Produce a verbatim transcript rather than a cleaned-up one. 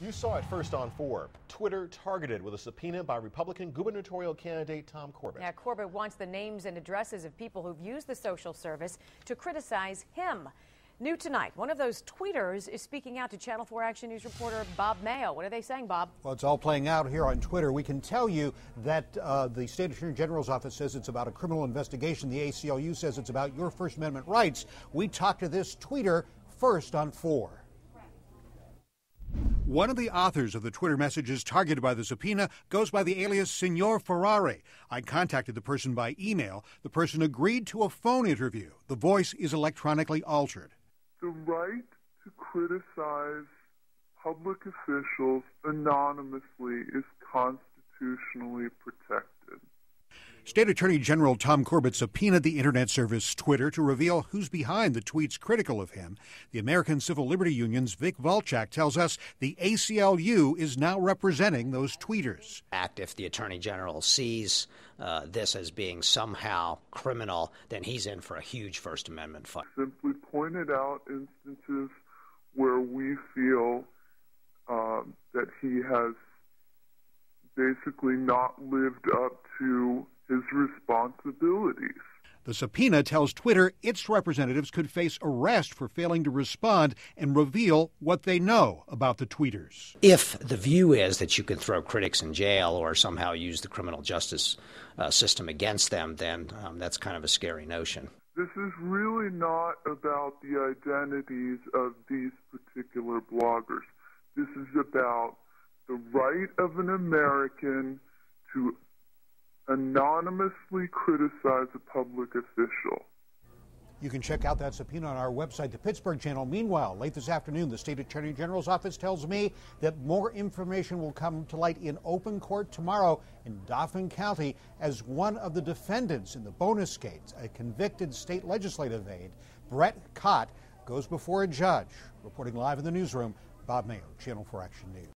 You saw it first on four. Twitter targeted with a subpoena by Republican gubernatorial candidate Tom Corbett. Yeah, Corbett wants the names and addresses of people who've used the social service to criticize him. New tonight, one of those tweeters is speaking out to Channel four Action News reporter Bob Mayo. What are they saying, Bob? Well, it's all playing out here on Twitter. We can tell you that uh, the State Attorney General's office says it's about a criminal investigation. The A C L U says it's about your First Amendment rights. We talked to this tweeter first on four. One of the authors of the Twitter messages targeted by the subpoena goes by the alias Signor Ferrari. I contacted the person by email. The person agreed to a phone interview. The voice is electronically altered. The right to criticize public officials anonymously is constitutionally protected. State Attorney General Tom Corbett subpoenaed the internet service Twitter to reveal who's behind the tweets critical of him. The American Civil Liberty Union's Vic Volchak tells us the A C L U is now representing those tweeters. Act if the Attorney General sees uh, this as being somehow criminal, then he's in for a huge First Amendment fight. Simply pointed out instances where we feel uh, that he has basically not lived up to his responsibilities. The subpoena tells Twitter its representatives could face arrest for failing to respond and reveal what they know about the tweeters. If the view is that you can throw critics in jail or somehow use the criminal justice uh, system against them, then um, that's kind of a scary notion. This is really not about the identities of these particular bloggers. This is about the right of an American to anonymously criticize a public official. You can check out that subpoena on our website, the Pittsburgh Channel. Meanwhile, late this afternoon, the State Attorney General's office tells me that more information will come to light in open court tomorrow in Dauphin County as one of the defendants in the bonus case, a convicted state legislative aide, Brett Cott, goes before a judge. Reporting live in the newsroom, Bob Mayo, Channel four Action News.